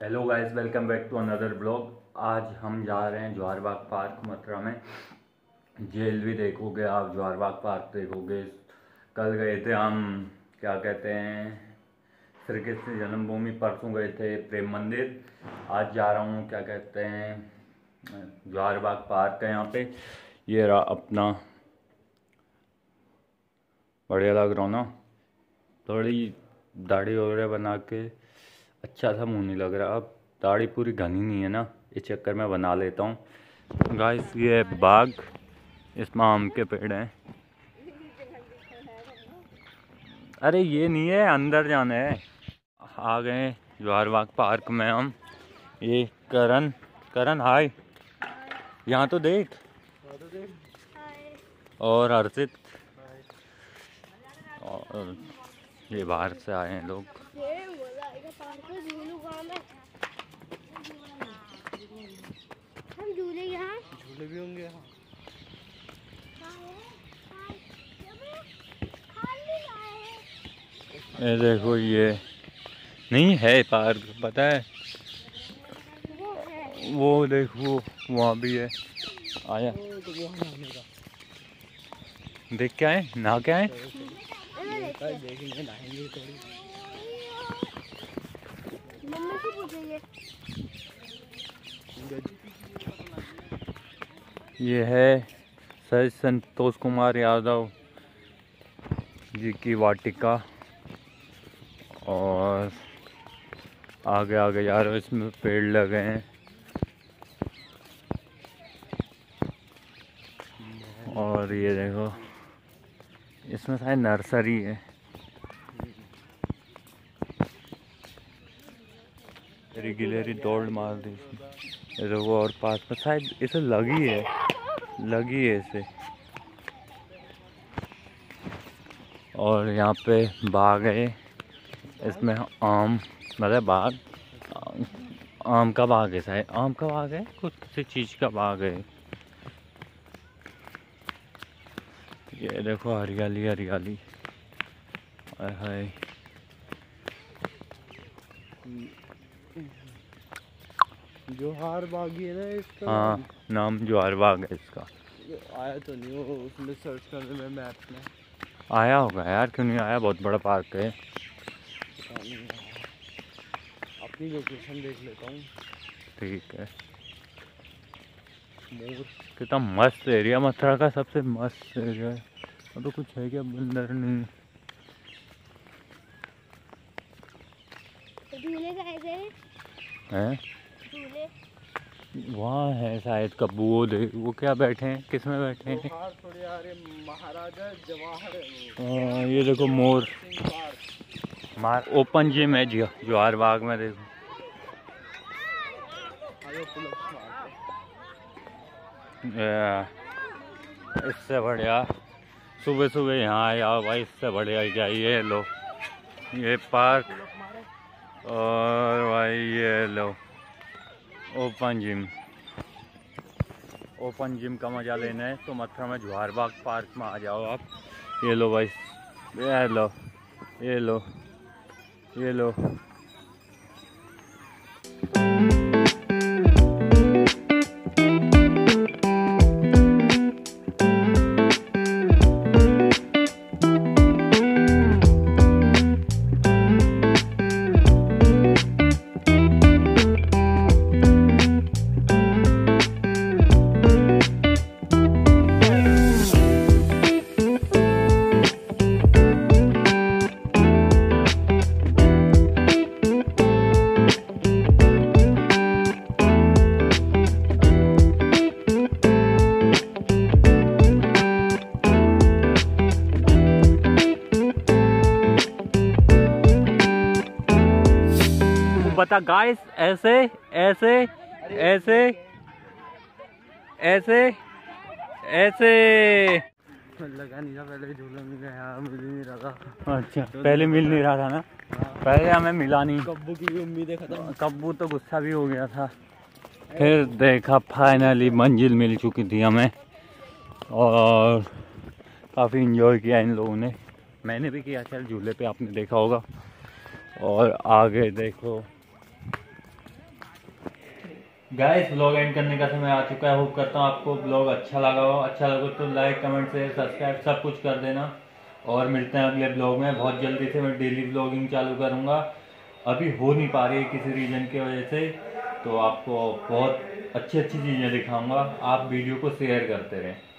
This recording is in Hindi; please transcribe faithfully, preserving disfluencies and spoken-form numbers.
Hello guys, welcome back to another blog. आज हम जा रहे हैं जवाहरबाग पार्क मथुरा में। जेल भी देखोगे आप, जवाहरबाग पार्क देखोगे। कल गए थे हम, क्या कहते हैं, श्री कृष्ण जन्मभूमि। परसों गए थे प्रेम मंदिर। आज जा रहा हूँ, क्या कहते हैं, जवाहरबाग पार्क है यहाँ पे। ये रहा अपना, बढ़िया लग रहा ना। थोड़ी दाढ़ी वगैरह बना के अच्छा सा मुँह नहीं लग रहा। अब दाढ़ी पूरी घनी नहीं है ना, इस चक्कर में बना लेता हूँ। गाइस ये है बाग, इसमें आम के पेड़ हैं। अरे ये नहीं है, अंदर जाना है। आ गए जवाहरबाग पार्क में हम। ये करण करण हाय, यहाँ तो देख। और हर्षित, और ये बाहर से आए हैं लोग। हम झूले यहाँ झूले भी होंगे यहाँ। ये देखो, ये नहीं है पार्क, पता है वो देखो वहाँ भी है। आया तो वो नहाने का देख के आए, नहा के आए। देखेंगे, नहाएंगे थोड़ी। मम्मी से पूछेंगे। ये है सर संतोष कुमार यादव जी की वाटिका। और आगे आगे जा रहे हो, इसमें पेड़ लगे हैं। और ये देखो, इसमें शायद नर्सरी है। तेरी गिलेरी दौड़ मार दी इसमें। ये देखो, और पास में शायद इसे लगी है, लगी है इसे। और यहाँ पे बाग है, इसमें आम, मतलब बाग, आम का बाग है शायद। आम का बाग है, कुछ किसी चीज़ का बाग है। ये देखो हरियाली हरियाली, हाय हाय। जवाहरबाग है ना इसका। हाँ, नाम जवाहरबाग है इसका। आया तो नहीं हो उसमें सर्च करने में, मैप में आया होगा यार, क्यों नहीं आया, बहुत बड़ा पार्क है। पता नहीं। अपनी लोकेशन देख लेता हूँ। ठीक है। मोर कितना मस्त एरिया, मथुरा का सबसे मस्त एरिया है। अब तो कुछ है क्या, बंदर नहीं। झूले कैसे हैं? झूले वहाँ है शायद कब्बू, वो दे, वो क्या बैठे हैं, किस में बैठे हैं। जवाहर थोड़े आ रहे, महाराजा जवाहर है वो। हाँ, ये देखो मोर। मार ओपन जिम है जो जवाहरबाग में, देखो। या, इससे बढ़िया सुबह सुबह यहाँ आए आओ भाई, इससे बढ़िया क्या। ये लो ये पार्क, और भाई ये लो ओपन जिम। ओपन जिम का मज़ा लेना है तो मथुरा में जवाहरबाग पार्क में आ जाओ आप। ये लो भाई, ये लो ये लो ये लो। बता गाइस, ऐसे ऐसे ऐसे ऐसे ऐसे लगा नहीं था पहले, झूला मिल गया, मिल नहीं रहा था। अच्छा, पहले मिल नहीं रहा था ना। पहले हमें मिला नहीं। कब्बू की उम्मीदें खत्म। कब्बू तो गुस्सा भी हो गया था। फिर देखा, फाइनली मंजिल मिल चुकी थी हमें, और काफ़ी इंजॉय किया इन लोगों ने। मैंने भी किया, चल झूले पे आपने देखा होगा। और आगे देखो, गाइस ब्लॉग एंड करने का समय आ चुका है। होप करता हूँ आपको ब्लॉग अच्छा लगा हो। अच्छा लगे तो लाइक कमेंट शेयर सब्सक्राइब सब कुछ कर देना और मिलते हैं अगले ब्लॉग में। बहुत जल्दी से मैं डेली ब्लॉगिंग चालू करूँगा। अभी हो नहीं पा रही है किसी रीज़न की वजह से, तो आपको बहुत अच्छी अच्छी चीज़ें दिखाऊंगा। आप वीडियो को शेयर करते रहें।